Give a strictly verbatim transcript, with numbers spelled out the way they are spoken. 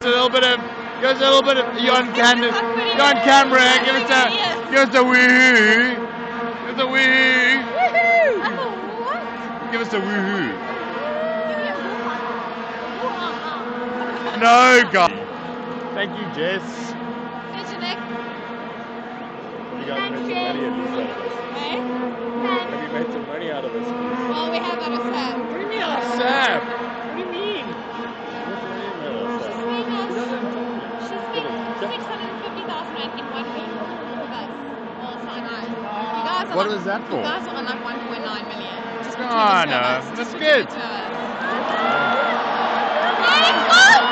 a little bit of, give us a little bit of, you're on camera, you're on camera, give us a, give us a woohoo, give us a woohoo, give us a woohoo. No, God. Thank you, Jess. You guys made some money at this out of us. Eh? Have you made some money out of this? Well, we have got a sap. What do you mean, a sap? What do you mean? What's the name of a sap? She's spent six hundred fifty thousand in one week with us. All Sinai. You guys are What like, was that for? You guys are on like one point nine million. Just between Oh, the two no. of us. That's Just between good. the two of us. Let's go!